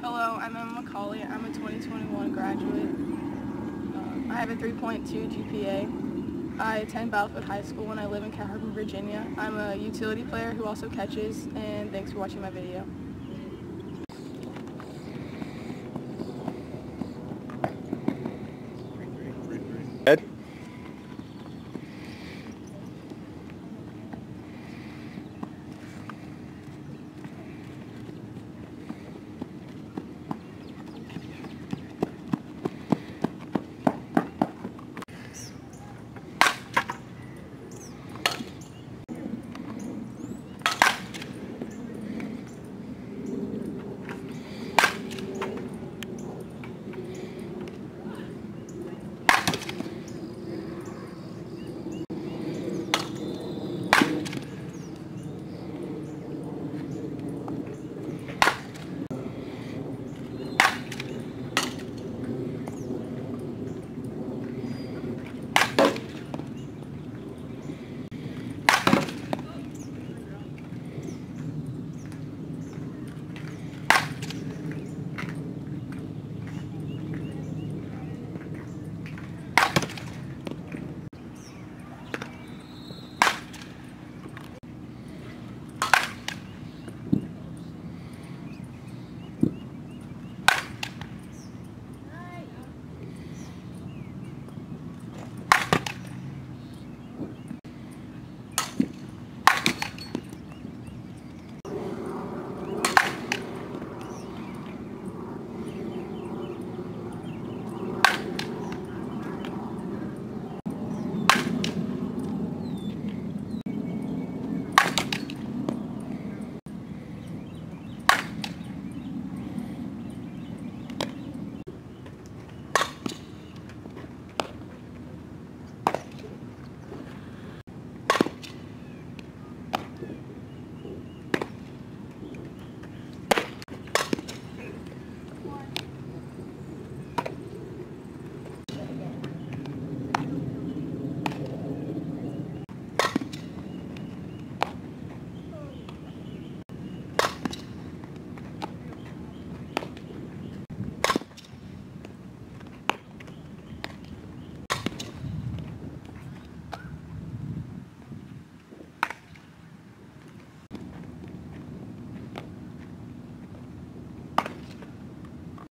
Hello, I'm Emma Macaulay. I'm a 2021 graduate. I have a 3.2 GPA. I attend Battlefield High School and I live in Cal Harbor, Virginia. I'm a utility player who also catches, and thanks for watching my video.